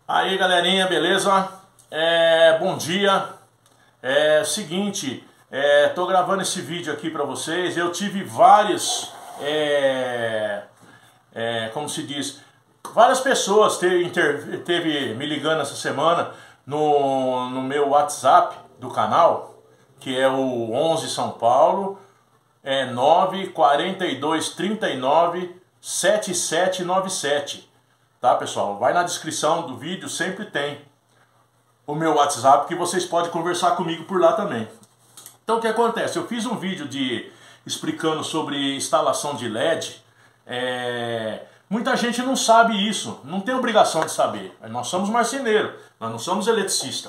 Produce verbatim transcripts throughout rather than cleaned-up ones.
Aí galerinha, beleza? É, bom dia. É seguinte, é, tô gravando esse vídeo aqui pra vocês. Eu tive vários, é, é, como se diz, várias pessoas teve, inter, teve me ligando essa semana no, no meu WhatsApp do canal, que é o onze São Paulo, é nove quatro dois, três nove, sete sete nove sete. Tá, pessoal? Vai na descrição do vídeo, sempre tem o meu WhatsApp, que vocês podem conversar comigo por lá também. Então o que acontece? Eu fiz um vídeo de, explicando sobre instalação de L E D. É, muita gente não sabe isso, não tem obrigação de saber. Nós somos marceneiros, nós não somos eletricistas.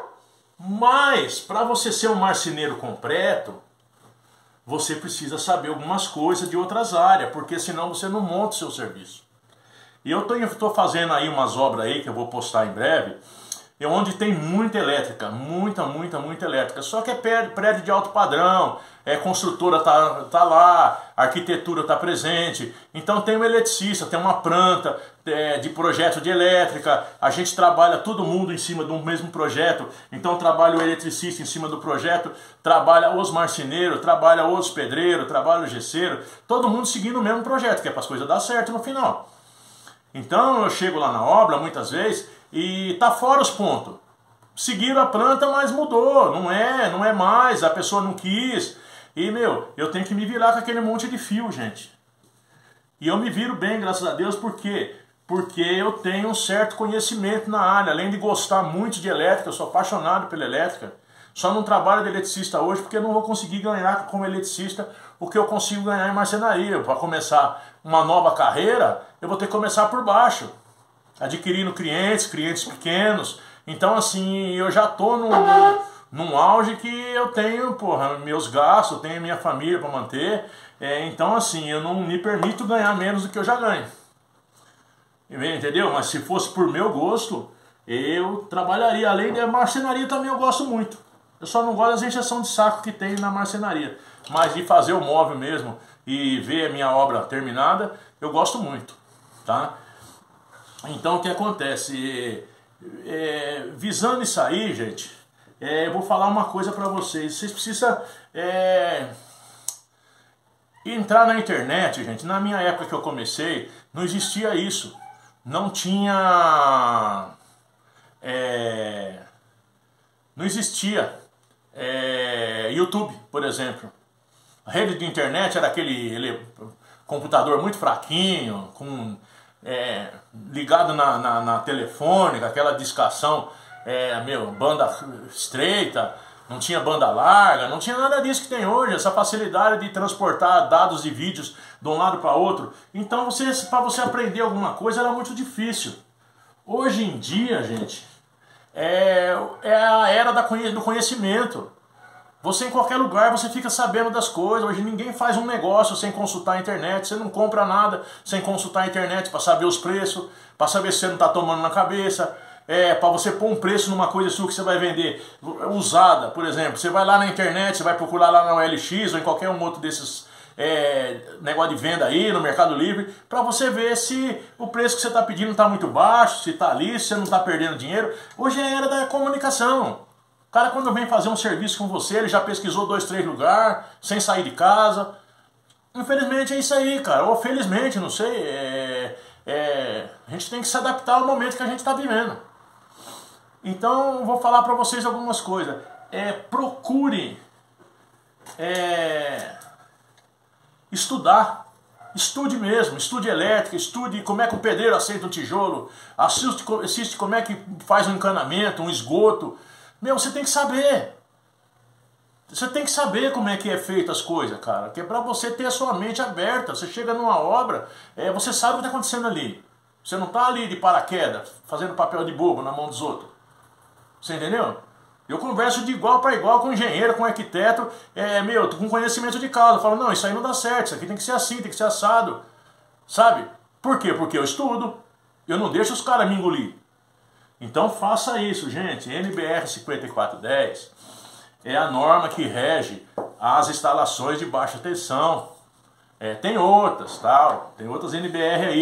Mas, para você ser um marceneiro completo, você precisa saber algumas coisas de outras áreas, porque senão você não monta o seu serviço. E eu estou fazendo aí umas obras aí que eu vou postar em breve, onde tem muita elétrica, muita, muita, muita elétrica. Só que é prédio de alto padrão, é, construtora tá, tá lá, a arquitetura tá presente. Então tem um eletricista, tem uma planta é, de projeto de elétrica. A gente trabalha todo mundo em cima de um mesmo projeto. Então trabalha o eletricista em cima do projeto, trabalha os marceneiros, trabalha os pedreiros, trabalha o gesseiro. Todo mundo seguindo o mesmo projeto, que é para as coisas dar certo no final. Então eu chego lá na obra muitas vezes e tá fora os pontos. Seguiram a planta, mas mudou, não é, não é mais, a pessoa não quis. E meu, eu tenho que me virar com aquele monte de fio, gente. E eu me viro bem, graças a Deus, por quê? Porque eu tenho um certo conhecimento na área, além de gostar muito de elétrica, eu sou apaixonado pela elétrica. Só não trabalho de eletricista hoje porque eu não vou conseguir ganhar como eletricista o que eu consigo ganhar em marcenaria. Para começar uma nova carreira, eu vou ter que começar por baixo, adquirindo clientes, clientes pequenos. Então assim, eu já estou num, num auge que eu tenho, porra, meus gastos, eu tenho minha família para manter. É, então assim, eu não me permito ganhar menos do que eu já ganho. Entendeu? Mas se fosse por meu gosto, eu trabalharia. Além da marcenaria também eu gosto muito. Eu só não gosto das injeções de saco que tem na marcenaria. Mas de fazer o móvel mesmo e ver a minha obra terminada, eu gosto muito. Tá? Então o que acontece? É, é, visando isso aí, gente, é, eu vou falar uma coisa para vocês. Vocês precisam é, entrar na internet, gente. Na minha época que eu comecei, não existia isso. Não tinha... É, não existia é, YouTube, por exemplo. A rede de internet era aquele ele, computador muito fraquinho, com, é, ligado na, na, na telefônica, aquela discação, é, meu, banda estreita, não tinha banda larga, não tinha nada disso que tem hoje, essa facilidade de transportar dados e vídeos de um lado para outro. Então, para você aprender alguma coisa era muito difícil. Hoje em dia, gente, é, é a era da, do conhecimento. Você em qualquer lugar, você fica sabendo das coisas. Hoje ninguém faz um negócio sem consultar a internet. Você não compra nada sem consultar a internet para saber os preços, para saber se você não está tomando na cabeça. É, para você pôr um preço numa coisa sua que você vai vender usada, por exemplo. Você vai lá na internet, você vai procurar lá na O L X ou em qualquer um outro desses é, negócio de venda aí, no Mercado Livre, para você ver se o preço que você está pedindo está muito baixo, se está ali, se você não está perdendo dinheiro. Hoje é a era da comunicação. O cara, quando vem fazer um serviço com você, ele já pesquisou dois, três lugares, sem sair de casa. Infelizmente é isso aí, cara. Ou felizmente, não sei. É, é, a gente tem que se adaptar ao momento que a gente está vivendo. Então, vou falar para vocês algumas coisas. É, procure é, estudar. Estude mesmo, estude elétrica, estude como é que o pedreiro aceita um tijolo, assiste, assiste como é que faz um encanamento, um esgoto. Meu, você tem que saber. Você tem que saber como é que é feito as coisas, cara. Que é pra você ter a sua mente aberta. Você chega numa obra, é, você sabe o que está acontecendo ali. Você não está ali de paraquedas, fazendo papel de bobo na mão dos outros. Você entendeu? Eu converso de igual para igual com engenheiro, com arquiteto, é, meu, com conhecimento de causa. Eu falo, não, isso aí não dá certo, isso aqui tem que ser assim, tem que ser assado. Sabe? Por quê? Porque eu estudo. Eu não deixo os caras me engolir. Então faça isso, gente. N B R cinquenta e quatro dez é a norma que rege as instalações de baixa tensão. É, tem outras, tal, tem outras N B R aí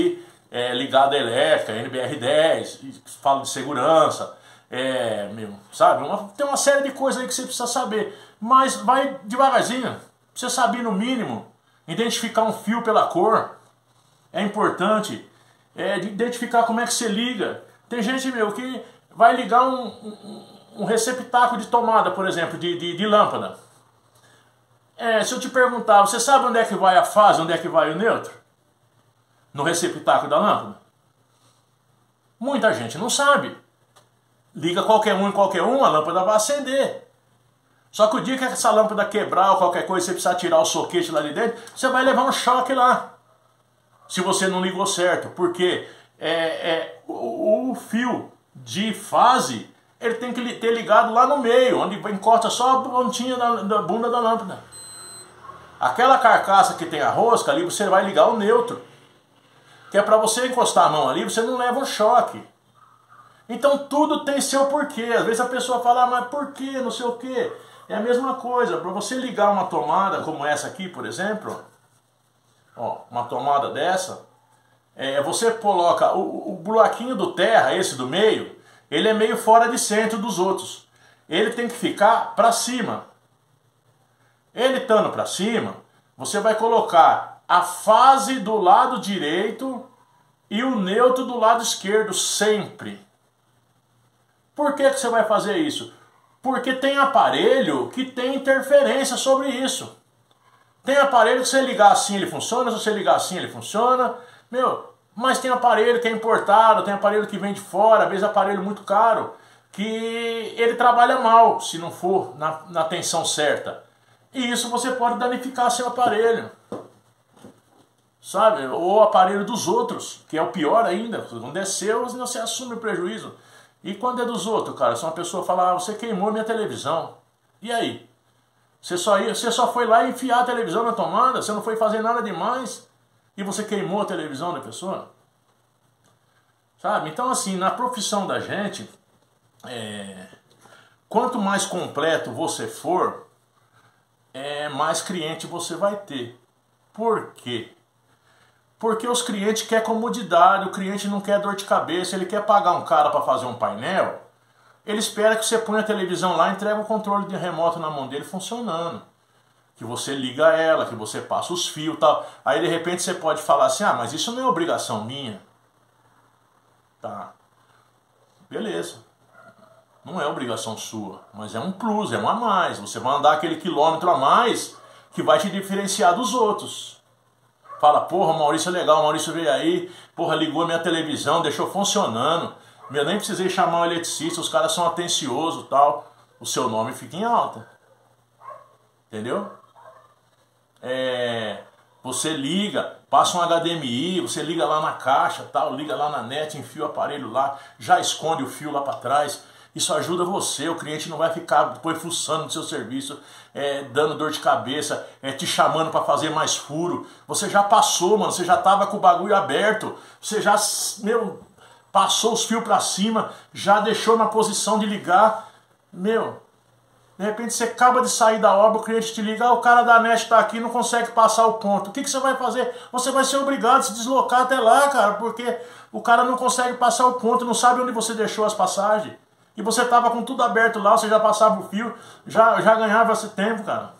é, ligada à elétrica, N B R dez, fala de segurança, é, meu, sabe? Uma, tem uma série de coisas aí que você precisa saber, mas vai devagarzinho. Você saber no mínimo identificar um fio pela cor, é importante. É, de identificar como é que você liga. Tem gente, meu, que vai ligar um, um, um receptáculo de tomada, por exemplo, de, de, de lâmpada. É, se eu te perguntar, você sabe onde é que vai a fase, onde é que vai o neutro? No receptáculo da lâmpada? Muita gente não sabe. Liga qualquer um em qualquer um, a lâmpada vai acender. Só que o dia que essa lâmpada quebrar ou qualquer coisa, você precisar tirar o soquete lá de dentro, você vai levar um choque lá. Se você não ligou certo, porque é, é, o, o fio de fase, ele tem que ter ligado lá no meio, onde encosta só a pontinha da, da bunda da lâmpada. Aquela carcaça que tem a rosca ali, você vai ligar o neutro. Que é para você encostar a mão ali, você não leva um choque. Então tudo tem seu porquê. Às vezes a pessoa fala, ah, mas por quê, não sei o quê. É a mesma coisa, para você ligar uma tomada como essa aqui, por exemplo... Ó, uma tomada dessa, é, você coloca o, o buraquinho do terra, esse do meio, ele é meio fora de centro dos outros. Ele tem que ficar para cima. Ele estando para cima, você vai colocar a fase do lado direito e o neutro do lado esquerdo sempre. Por que que você vai fazer isso? Porque tem aparelho que tem interferência sobre isso. Tem aparelho que se você ligar assim ele funciona, se você ligar assim ele funciona. Meu, mas tem aparelho que é importado, tem aparelho que vem de fora, às vezes aparelho muito caro, que ele trabalha mal se não for na, na tensão certa. E isso você pode danificar seu aparelho. Sabe? Ou o aparelho dos outros, que é o pior ainda. Quando é seu, você assume o prejuízo. E quando é dos outros, cara, se uma pessoa falar, ah, você queimou minha televisão. E aí? Você só, ia, você só foi lá enfiar a televisão na tomada, você não foi fazer nada demais e você queimou a televisão da pessoa? Sabe? Então, assim, na profissão da gente, é, quanto mais completo você for, é, mais cliente você vai ter. Por quê? Porque os clientes querem comodidade, o cliente não quer dor de cabeça, ele quer pagar um cara para fazer um painel. Ele espera que você ponha a televisão lá e entregue o controle de remoto na mão dele funcionando. Que você liga ela, que você passa os fios e tal. Aí de repente você pode falar assim, ah, mas isso não é obrigação minha. Tá. Beleza. Não é obrigação sua, mas é um plus, é um a mais. Você vai andar aquele quilômetro a mais que vai te diferenciar dos outros. Fala, porra, o Maurício é legal, o Maurício veio aí, porra, ligou a minha televisão, deixou funcionando. Eu nem precisei chamar um eletricista, os caras são atenciosos e tal. O seu nome fica em alta. Entendeu? É, você liga, passa um H D M I, você liga lá na caixa, tal, liga lá na net, enfia o aparelho lá, já esconde o fio lá para trás. Isso ajuda você, o cliente não vai ficar depois fuçando no seu serviço, é, dando dor de cabeça, é, te chamando para fazer mais furo. Você já passou, mano, você já tava com o bagulho aberto, você já, meu... passou os fios para cima, já deixou na posição de ligar. Meu, de repente você acaba de sair da obra, o cliente te liga, ah, o cara da net está aqui, não consegue passar o ponto. O que, que você vai fazer? Você vai ser obrigado a se deslocar até lá, cara, porque o cara não consegue passar o ponto, não sabe onde você deixou as passagens. E você estava com tudo aberto lá, você já passava o fio, já, já ganhava esse tempo, cara.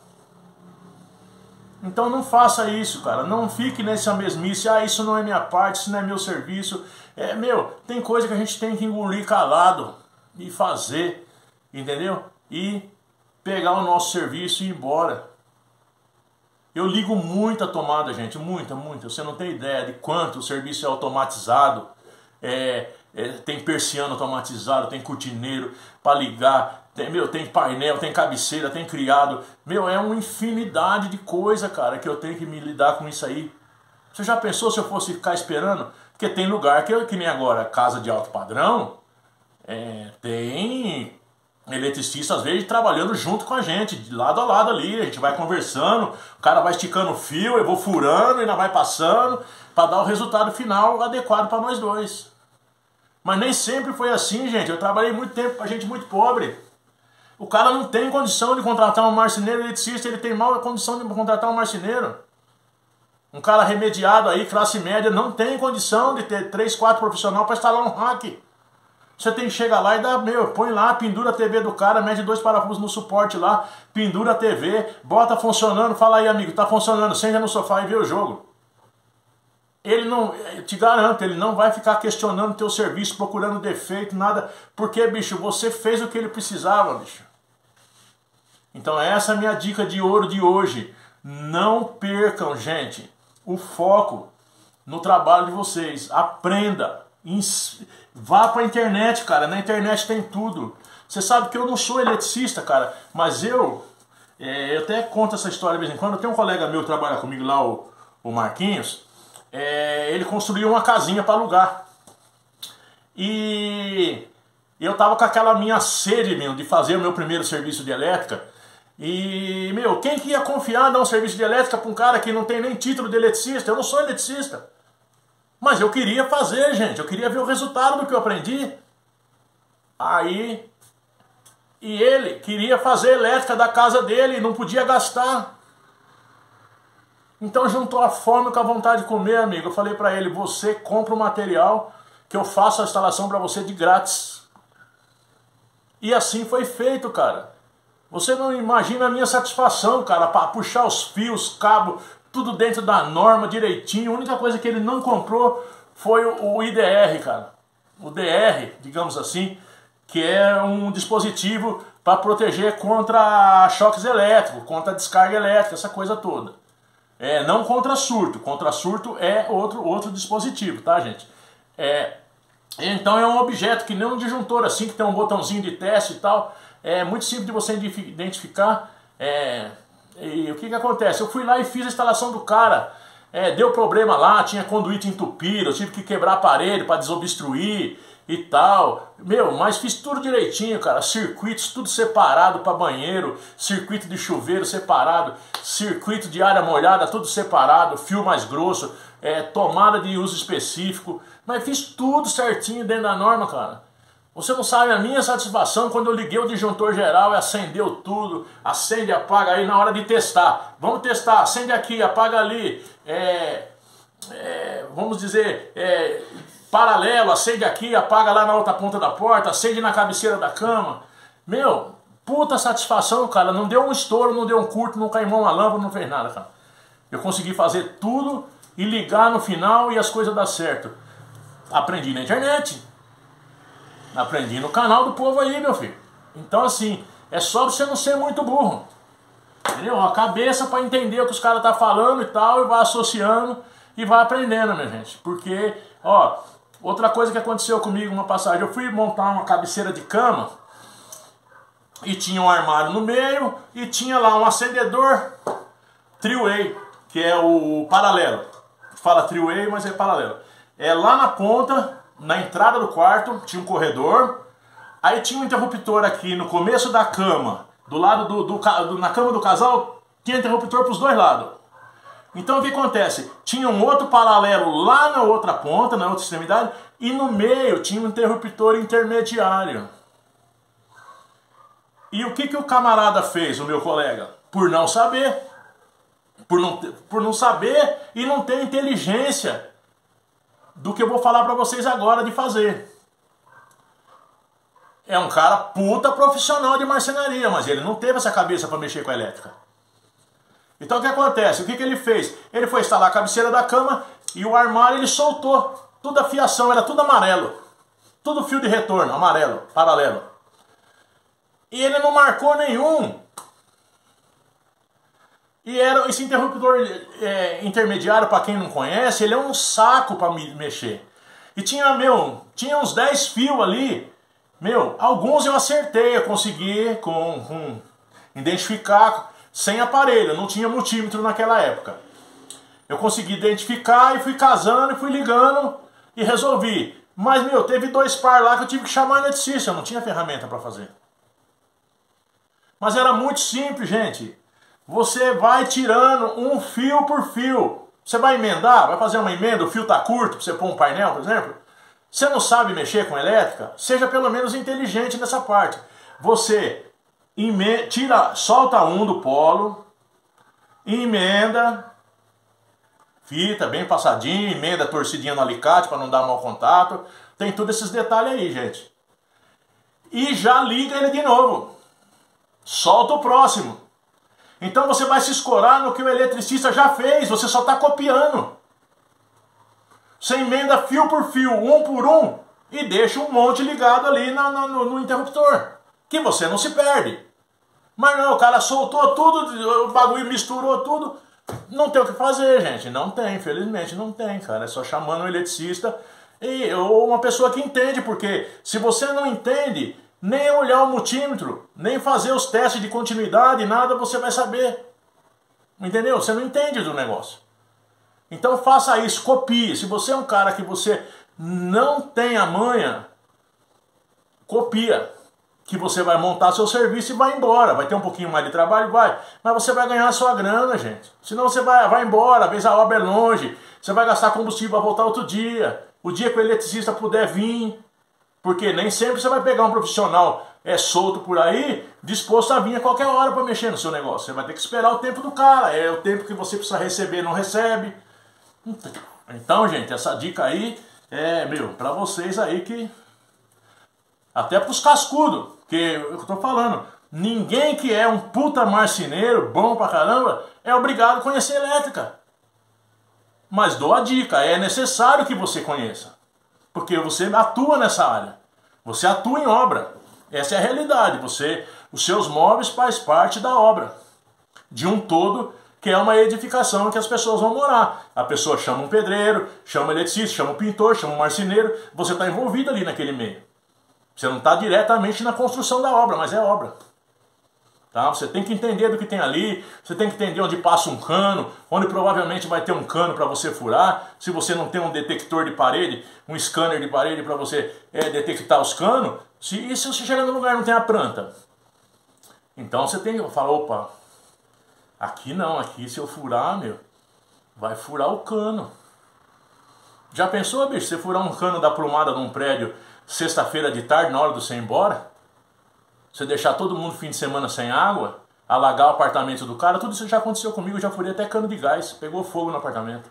Então não faça isso, cara. Não fique nessa mesmice. Ah, isso não é minha parte, isso não é meu serviço. É, meu, tem coisa que a gente tem que engolir calado e fazer, entendeu? E pegar o nosso serviço e ir embora. Eu ligo muita tomada, gente, muita, muita. Você não tem ideia de quanto o serviço é automatizado. É, é, tem persiano automatizado, tem cortineiro para ligar. Tem, meu, tem painel, tem cabeceira, tem criado. Meu, é uma infinidade de coisa, cara, que eu tenho que me lidar com isso aí. Você já pensou se eu fosse ficar esperando? Porque tem lugar que, que nem agora, casa de alto padrão, é, tem eletricista às vezes trabalhando junto com a gente, de lado a lado ali, a gente vai conversando, o cara vai esticando o fio, eu vou furando, ainda vai passando, para dar o resultado final adequado para nós dois. Mas nem sempre foi assim, gente. Eu trabalhei muito tempo com gente muito pobre. O cara não tem condição de contratar um marceneiro eletricista, ele tem mal a condição de contratar um marceneiro. Um cara remediado aí, classe média, não tem condição de ter três, quatro profissionais para instalar um rack. Você tem que chegar lá e dar, meu, põe lá, pendura a T V do cara, mede dois parafusos no suporte lá, pendura a T V, bota funcionando, fala aí, amigo, tá funcionando, senta no sofá e vê o jogo. Ele não, eu te garanto, ele não vai ficar questionando teu serviço, procurando defeito, nada, porque, bicho, você fez o que ele precisava, bicho. Então essa é a minha dica de ouro de hoje. Não percam, gente, o foco no trabalho de vocês. Aprenda. Vá pra internet, cara. Na internet tem tudo. Você sabe que eu não sou eletricista, cara, mas eu, é, eu até conto essa história de vez em quando. Tem um colega meu que trabalha comigo lá, o, o Marquinhos. É, ele construiu uma casinha para alugar. E eu tava com aquela minha sede, meu, de fazer o meu primeiro serviço de elétrica. E, meu, quem que ia confiar dar um serviço de elétrica para um cara que não tem nem título de eletricista? Eu não sou eletricista. Mas eu queria fazer, gente. Eu queria ver o resultado do que eu aprendi. Aí, e ele queria fazer elétrica da casa dele e não podia gastar. Então juntou a fome com a vontade de comer, amigo. Eu falei para ele, você compra o material que eu faço a instalação para você de grátis. E assim foi feito, cara. Você não imagina a minha satisfação, cara, para puxar os fios, cabo, tudo dentro da norma, direitinho. A única coisa que ele não comprou foi o I D R, cara. O D R, digamos assim, que é um dispositivo para proteger contra choques elétricos, contra descarga elétrica, essa coisa toda. É, não contra surto. Contra surto é outro, outro dispositivo, tá, gente? É, então é um objeto que nem um disjuntor assim, que tem um botãozinho de teste e tal. É muito simples de você identificar. É, e o que que acontece? Eu fui lá e fiz a instalação do cara. É, deu problema lá, tinha conduíte entupida, eu tive que quebrar aparelho para desobstruir e tal. Meu, mas fiz tudo direitinho, cara. Circuitos tudo separado para banheiro, circuito de chuveiro separado, circuito de área molhada tudo separado, fio mais grosso, é, tomada de uso específico. Mas fiz tudo certinho dentro da norma, cara. Você não sabe a minha satisfação quando eu liguei o disjuntor geral e acendeu tudo, acende, apaga aí na hora de testar. Vamos testar, acende aqui, apaga ali, é, é, vamos dizer, é, paralelo, acende aqui, apaga lá na outra ponta da porta, acende na cabeceira da cama. Meu, puta satisfação, cara, não deu um estouro, não deu um curto, não queimou uma lâmpada, não fez nada, cara. Eu consegui fazer tudo e ligar no final e as coisas dar certo. Aprendi na internet. Aprendi no canal do povo aí, meu filho. Então assim, é só você não ser muito burro. Entendeu? A cabeça para entender o que os caras estão tá falando e tal, e vai associando e vai aprendendo, minha gente. Porque, ó, outra coisa que aconteceu comigo, uma passagem, eu fui montar uma cabeceira de cama e tinha um armário no meio e tinha lá um acendedor three-way, que é o paralelo. Fala three-way, mas é paralelo. É lá na ponta, na entrada do quarto, tinha um corredor. Aí tinha um interruptor aqui no começo da cama, do lado do, do, do na cama do casal, tinha interruptor para os dois lados. Então o que acontece? Tinha um outro paralelo lá na outra ponta, na outra extremidade, e no meio tinha um interruptor intermediário. E o que, que o camarada fez, o meu colega? Por não saber. Por não, por não saber e não ter inteligência do que eu vou falar para vocês agora de fazer. É um cara puta profissional de marcenaria, mas ele não teve essa cabeça para mexer com a elétrica. Então o que acontece? O que, que ele fez? Ele foi instalar a cabeceira da cama e o armário ele soltou. Toda a fiação era tudo amarelo. Tudo fio de retorno, amarelo, paralelo. E ele não marcou nenhum. E era esse interruptor é, intermediário, para quem não conhece, ele é um saco para me mexer. E tinha, meu, tinha uns dez fios ali. Meu, alguns eu acertei, eu consegui com, com, identificar sem aparelho, não tinha multímetro naquela época. Eu consegui identificar e fui casando e fui ligando e resolvi. Mas, meu, teve dois par lá que eu tive que chamar eletricista, eu não tinha ferramenta para fazer. Mas era muito simples, gente. Você vai tirando um fio por fio. Você vai emendar, vai fazer uma emenda, o fio está curto, para você pôr um painel, por exemplo. Você não sabe mexer com elétrica? Seja pelo menos inteligente nessa parte. Você tira, solta um do polo, emenda, fita, bem passadinho, emenda torcidinha no alicate para não dar mau contato. Tem todos esses detalhes aí, gente. E já liga ele de novo. Solta o próximo. Então você vai se escorar no que o eletricista já fez, você só está copiando. Você emenda fio por fio, um por um, e deixa um monte ligado ali no, no, no interruptor, que você não se perde. Mas não, o cara soltou tudo, o bagulho misturou tudo. Não tem o que fazer, gente. Não tem, infelizmente não tem, cara. É só chamando um eletricista e, ou uma pessoa que entende, porque se você não entende, nem olhar o multímetro, nem fazer os testes de continuidade, nada você vai saber. Entendeu? Você não entende do negócio. Então faça isso, copie. Se você é um cara que você não tem a manha, copia. Que você vai montar seu serviço e vai embora. Vai ter um pouquinho mais de trabalho? Vai. Mas você vai ganhar a sua grana, gente. Senão você vai, vai embora, às vezes a obra é longe, você vai gastar combustível para voltar outro dia. O dia que o eletricista puder vir. Porque nem sempre você vai pegar um profissional é, solto por aí, disposto a vir a qualquer hora para mexer no seu negócio. Você vai ter que esperar o tempo do cara. É o tempo que você precisa receber, não recebe. Então, gente, essa dica aí é, meu, para vocês aí que... Até pros cascudos, que eu tô falando, ninguém que é um puta marceneiro, bom pra caramba, é obrigado a conhecer elétrica. Mas dou a dica, é necessário que você conheça. Porque você atua nessa área. Você atua em obra. Essa é a realidade. Você, os seus móveis fazem parte da obra. De um todo, que é uma edificação que as pessoas vão morar. A pessoa chama um pedreiro, chama um eletricista, chama um pintor, chama um marceneiro. Você está envolvido ali naquele meio. Você não está diretamente na construção da obra, mas é obra. Tá? Você tem que entender do que tem ali, você tem que entender onde passa um cano, onde provavelmente vai ter um cano para você furar. Se você não tem um detector de parede, um scanner de parede para você é, detectar os canos, se, e se você chegar no lugar e não tem a planta? Então você tem que falar, opa, aqui não, aqui se eu furar, meu, vai furar o cano. Já pensou, bicho, você furar um cano da plumada de um prédio sexta-feira de tarde, na hora de você ir embora? Você deixar todo mundo fim de semana sem água, alagar o apartamento do cara, tudo isso já aconteceu comigo, eu já furei até cano de gás, pegou fogo no apartamento.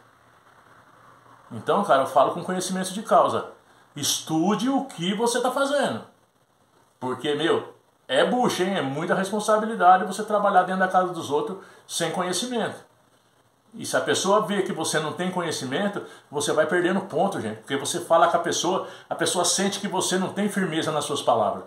Então, cara, eu falo com conhecimento de causa. Estude o que você está fazendo. Porque, meu, é bucha, hein? É muita responsabilidade você trabalhar dentro da casa dos outros sem conhecimento. E se a pessoa vê que você não tem conhecimento, você vai perdendo ponto, gente. Porque você fala com a pessoa, a pessoa sente que você não tem firmeza nas suas palavras.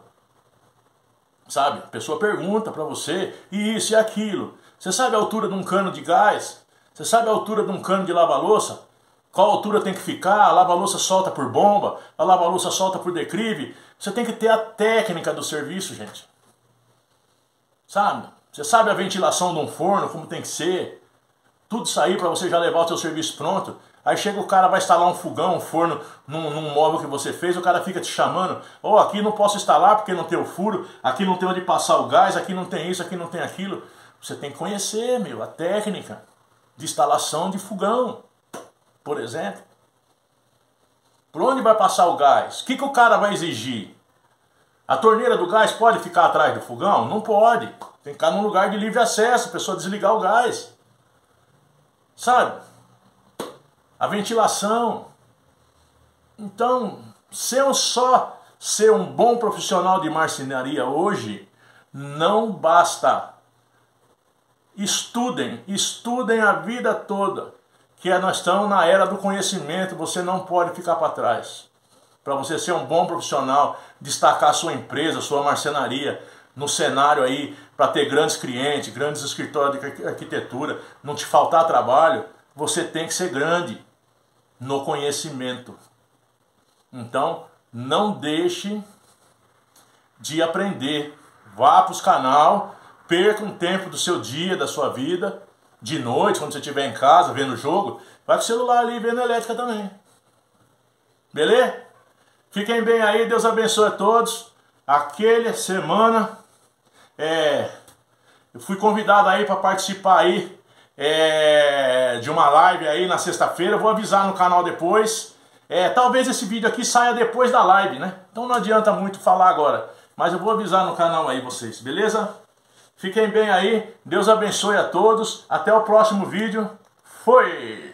Sabe? A pessoa pergunta pra você, e isso e aquilo. Você sabe a altura de um cano de gás? Você sabe a altura de um cano de lava-louça? Qual altura tem que ficar? A lava-louça solta por bomba? A lava-louça solta por declive? Você tem que ter a técnica do serviço, gente. Sabe? Você sabe a ventilação de um forno, como tem que ser? Tudo isso aí para você já levar o seu serviço pronto. Aí chega o cara, vai instalar um fogão, um forno num, num móvel que você fez, o cara fica te chamando. Ó, oh, aqui não posso instalar porque não tem o furo, aqui não tem onde passar o gás, aqui não tem isso, aqui não tem aquilo. Você tem que conhecer, meu, a técnica de instalação de fogão, por exemplo. Por onde vai passar o gás? O que, que o cara vai exigir? A torneira do gás pode ficar atrás do fogão? Não pode. Tem que ficar num lugar de livre acesso, a pessoa desligar o gás. Sabe? A ventilação. Então, ser só ser um bom profissional de marcenaria hoje não basta. Estudem, estudem a vida toda. Que nós estamos na era do conhecimento, você não pode ficar para trás. Para você ser um bom profissional, destacar a sua empresa, sua marcenaria no cenário aí, para ter grandes clientes, grandes escritórios de arquitetura, não te faltar trabalho, você tem que ser grande no conhecimento. Então, não deixe de aprender. Vá para os canais, perca um tempo do seu dia, da sua vida, de noite, quando você estiver em casa, vendo o jogo, vai com o celular ali, vendo elétrica também. Beleza? Fiquem bem aí, Deus abençoe a todos. Aquela semana, é, eu fui convidado aí para participar aí é, de uma live aí na sexta-feira. Vou avisar no canal depois. É, talvez esse vídeo aqui saia depois da live, né? Então não adianta muito falar agora. Mas eu vou avisar no canal aí vocês, beleza? Fiquem bem aí. Deus abençoe a todos. Até o próximo vídeo. Foi!